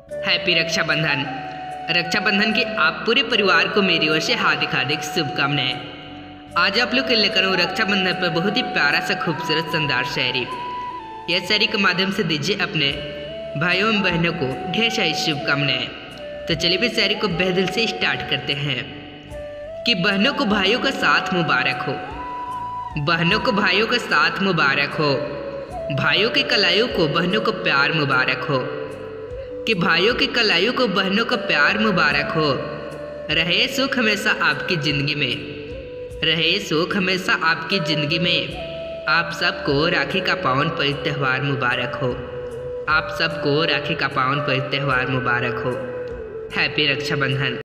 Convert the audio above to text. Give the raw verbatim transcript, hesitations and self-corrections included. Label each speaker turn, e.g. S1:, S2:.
S1: Happy Rakshabandhan. Rakshabandhan के आप पूरे परिवार को मेरी ओर से हार्दिक हार्दिक शुभकामनाएं। आज आप लोग के लेकर हूँ रक्षाबंधन पर बहुत ही प्यारा सा खूबसूरत शानदार शायरी। यह शायरी के माध्यम से दीजिए अपने भाइयों एवं बहनों को ढेर सारी शुभकामनाएं। तो चलिए भी शायरी को बेहदिल से स्टार्ट करते हैं कि बहनों को भाइयों का साथ मुबारक हो, बहनों को भाइयों का साथ मुबारक हो, भाइयों की कलाइयों को बहनों को प्यार मुबारक हो, कि भाइयों की कलाइयों को बहनों को प्यार मुबारक हो। रहे सुख हमेशा आपकी ज़िंदगी में, रहे सुख हमेशा आपकी ज़िंदगी में। आप सबको राखी का पावन पवित्र त्यौहार मुबारक हो, आप सबको राखी का पावन पवित्र त्यौहार मुबारक हो। हैप्पी रक्षाबंधन।